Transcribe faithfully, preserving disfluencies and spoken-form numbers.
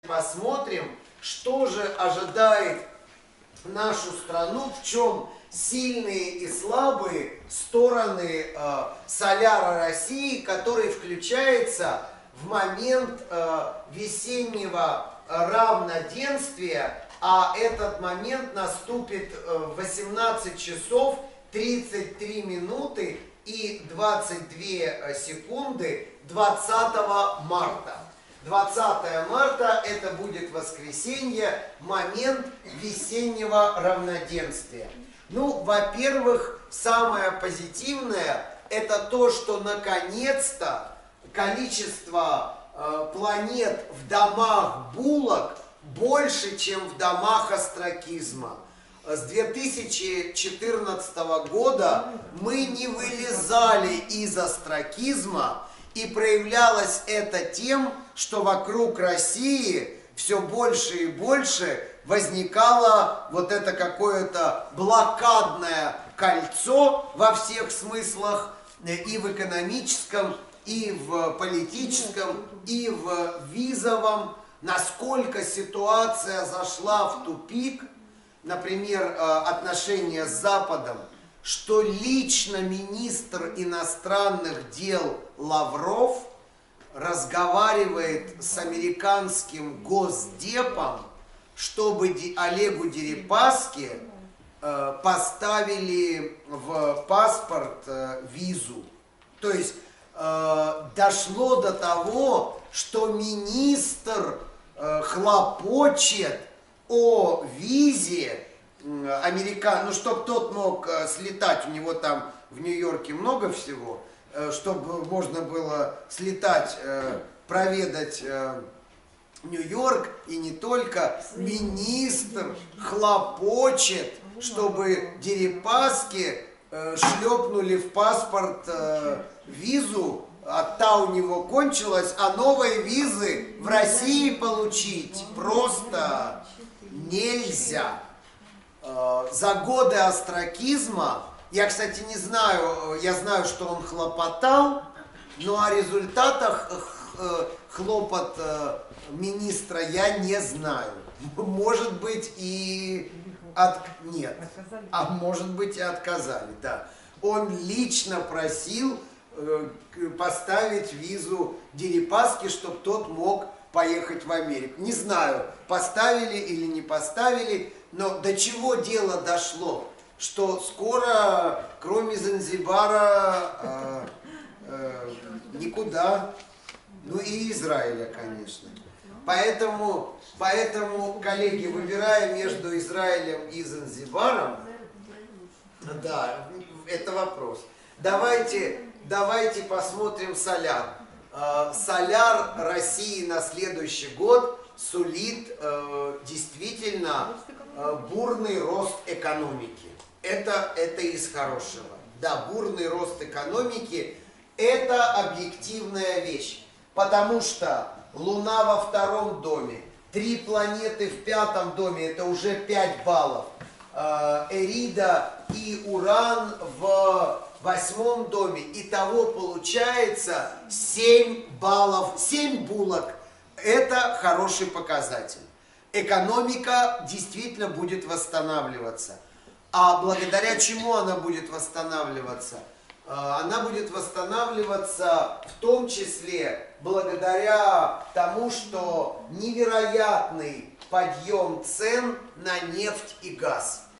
Посмотрим, что же ожидает нашу страну, в чем сильные и слабые стороны э, соляра России, который включается в момент э, весеннего равноденствия, а этот момент наступит в восемнадцать часов тридцать три минуты и двадцать две секунды двадцатого марта. двадцатое марта это будет воскресенье, момент весеннего равноденствия. Ну, во-первых, самое позитивное это то, что наконец-то количество э, планет в домах булок больше, чем в домах остракизма. С две тысячи четырнадцатого года мы не вылезали из остракизма, и проявлялось это тем, что вокруг России все больше и больше возникало вот это какое-то блокадное кольцо во всех смыслах, и в экономическом, и в политическом, и в визовом. Насколько ситуация зашла в тупик, например, отношения с Западом, что лично министр иностранных дел Лавров разговаривает с американским госдепом, чтобы Олегу Дерипаске поставили в паспорт визу. То есть дошло до того, что министр хлопочет о визе американ, ну, чтобы тот мог слетать, у него там в Нью-Йорке много всего, чтобы можно было слетать, проведать Нью-Йорк, и не только. Министр хлопочет, чтобы Дерипаске шлепнули в паспорт визу, а та у него кончилась, а новые визы в России получить просто нельзя. За годы остракизма, я, кстати, не знаю, я знаю, что он хлопотал, но о результатах хлопот министра я не знаю. Может быть и от... нет, а может быть и отказали, да. Он лично просил поставить визу Дерипаске, чтобы тот мог поехать в Америку. Не знаю, поставили или не поставили, но до чего дело дошло, что скоро, кроме Занзибара, э, э, никуда, ну и Израиля, конечно. Поэтому, поэтому, коллеги, выбирая между Израилем и Занзибаром, да, это вопрос. Давайте, давайте посмотрим соляр. Соляр России на следующий год сулит э, действительно э, бурный рост экономики. Это, это из хорошего. Да, бурный рост экономики – это объективная вещь. Потому что Луна во втором доме, три планеты в пятом доме – это уже пять баллов. Э, Эрида и Уран в восьмом доме. Итого получается семь баллов, семь булок. Это хороший показатель. Экономика действительно будет восстанавливаться. А благодаря чему она будет восстанавливаться? Она будет восстанавливаться в том числе благодаря тому, что невероятный подъем цен на нефть и газ.